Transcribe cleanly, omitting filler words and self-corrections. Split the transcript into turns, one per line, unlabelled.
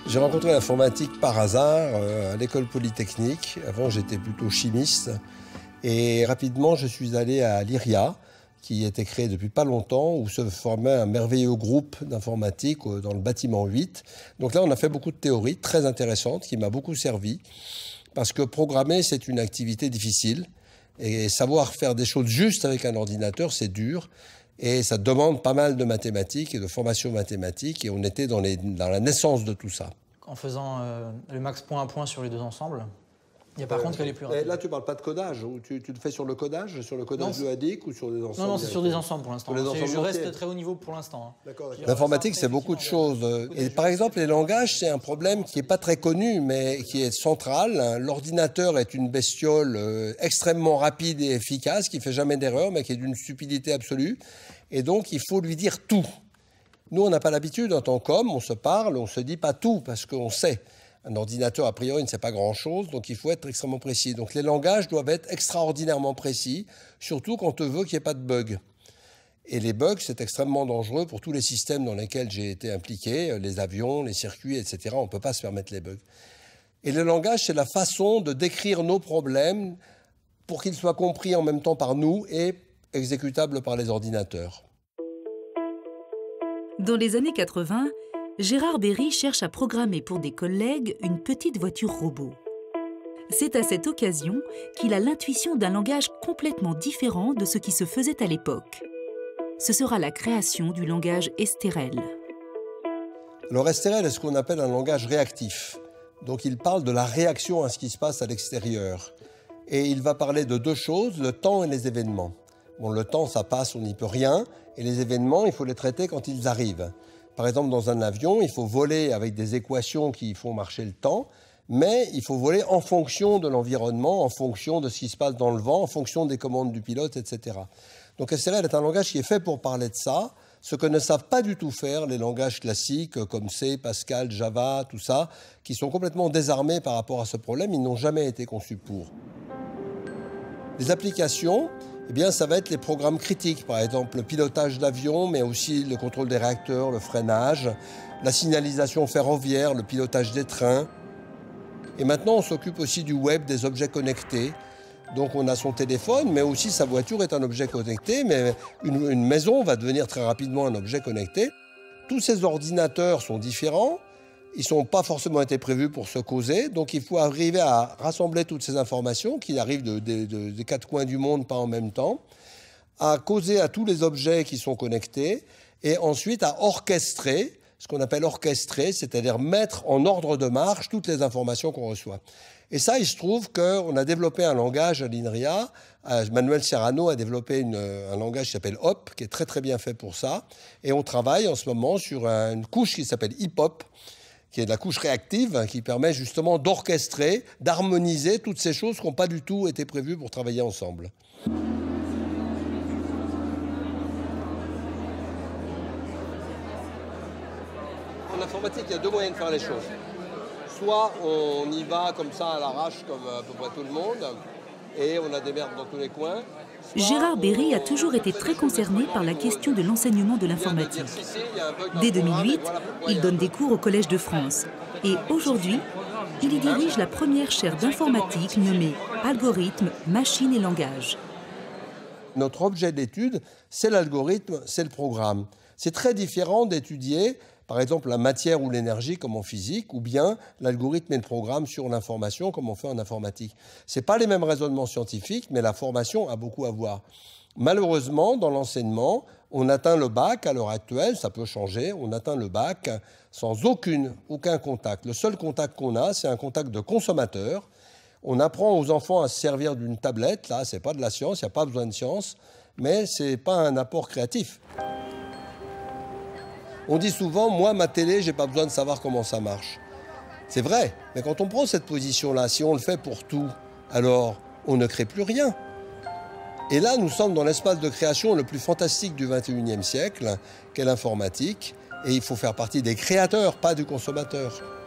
J'ai rencontré l'informatique par hasard à l'école polytechnique. Avant, j'étais plutôt chimiste. Et rapidement, je suis allé à l'IRIA, qui était créé depuis pas longtemps, où se formait un merveilleux groupe d'informatique dans le bâtiment 8. Donc là, on a fait beaucoup de théories très intéressantes qui m'a beaucoup servi. Parce que programmer, c'est une activité difficile. Et savoir faire des choses justes avec un ordinateur, c'est dur. Et ça demande pas mal de mathématiques et de formation mathématique. Et on était dans la naissance de tout ça.
En faisant le max point à point sur les deux ensembles, il y a par contre qu'elle est plus rapide.
Là, tu ne parles pas de codage. Tu le fais sur le codage duadique ou sur des ensembles?
Non, c'est sur des ensembles pour l'instant. Je reste très haut niveau pour l'instant.
L'informatique, c'est beaucoup de choses. Et par exemple, les langages, c'est un problème qui n'est pas très connu, mais qui est central. L'ordinateur est une bestiole extrêmement rapide et efficace, qui ne fait jamais d'erreur, mais qui est d'une stupidité absolue. Et donc, il faut lui dire tout. Nous, on n'a pas l'habitude, en tant qu'homme, on se parle, on ne se dit pas tout, parce qu'on sait. Un ordinateur, a priori, ne sait pas grand-chose, donc il faut être extrêmement précis. Donc les langages doivent être extraordinairement précis, surtout quand on veut qu'il n'y ait pas de bugs. Et les bugs, c'est extrêmement dangereux pour tous les systèmes dans lesquels j'ai été impliqué, les avions, les circuits, etc. On ne peut pas se permettre les bugs. Et le langage, c'est la façon de décrire nos problèmes pour qu'ils soient compris en même temps par nous et exécutables par les ordinateurs.
Dans les années 80, Gérard Berry cherche à programmer pour des collègues une petite voiture robot. C'est à cette occasion qu'il a l'intuition d'un langage complètement différent de ce qui se faisait à l'époque. Ce sera la création du langage STRL.
Alors STRL est ce qu'on appelle un langage réactif. Donc il parle de la réaction à ce qui se passe à l'extérieur. Et il va parler de deux choses, le temps et les événements. Bon, le temps, ça passe, on n'y peut rien. Et les événements, il faut les traiter quand ils arrivent. Par exemple, dans un avion, il faut voler avec des équations qui font marcher le temps, mais il faut voler en fonction de l'environnement, en fonction de ce qui se passe dans le vent, en fonction des commandes du pilote, etc. Donc STRL est un langage qui est fait pour parler de ça, ce que ne savent pas du tout faire les langages classiques comme C, Pascal, Java, tout ça, qui sont complètement désarmés par rapport à ce problème, ils n'ont jamais été conçus pour. Les applications, eh bien, ça va être les programmes critiques, par exemple le pilotage d'avion, mais aussi le contrôle des réacteurs, le freinage, la signalisation ferroviaire, le pilotage des trains. Et maintenant, on s'occupe aussi du web, des objets connectés. Donc on a son téléphone, mais aussi sa voiture est un objet connecté, mais une maison va devenir très rapidement un objet connecté. Tous ces ordinateurs sont différents. Ils n'ont pas forcément été prévus pour se causer, donc il faut arriver à rassembler toutes ces informations qui arrivent des quatre coins du monde, pas en même temps, à causer à tous les objets qui sont connectés, et ensuite à orchestrer, ce qu'on appelle orchestrer, c'est-à-dire mettre en ordre de marche toutes les informations qu'on reçoit. Et ça, il se trouve qu'on a développé un langage à l'INRIA, Manuel Serrano a développé un langage qui s'appelle HOP, qui est très très bien fait pour ça, et on travaille en ce moment sur une couche qui s'appelle HIP-HOP, qui est de la couche réactive, qui permet justement d'orchestrer, d'harmoniser toutes ces choses qui n'ont pas du tout été prévues pour travailler ensemble. En informatique, il y a deux moyens de faire les choses. Soit on y va comme ça à l'arrache, comme à peu près tout le monde, et on a des merdes dans tous les coins.
Gérard Berry a toujours été très concerné par la question de l'enseignement de l'informatique. Dès 2008, il donne des cours au Collège de France. Et aujourd'hui, il y dirige la première chaire d'informatique nommée Algorithmes, machines et langage.
Notre objet d'étude, c'est l'algorithme, c'est le programme. C'est très différent d'étudier, par exemple, la matière ou l'énergie, comme en physique, ou bien l'algorithme et le programme sur l'information, comme on fait en informatique. Ce n'est pas les mêmes raisonnements scientifiques, mais la formation a beaucoup à voir. Malheureusement, dans l'enseignement, on atteint le bac à l'heure actuelle, ça peut changer, on atteint le bac sans aucun contact. Le seul contact qu'on a, c'est un contact de consommateur. On apprend aux enfants à se servir d'une tablette, là, ce n'est pas de la science, il n'y a pas besoin de science, mais ce n'est pas un apport créatif. On dit souvent, moi, ma télé, je n'ai pas besoin de savoir comment ça marche. C'est vrai, mais quand on prend cette position-là, si on le fait pour tout, alors on ne crée plus rien. Et là, nous sommes dans l'espace de création le plus fantastique du XXIe siècle, qu'est l'informatique, et il faut faire partie des créateurs, pas du consommateur.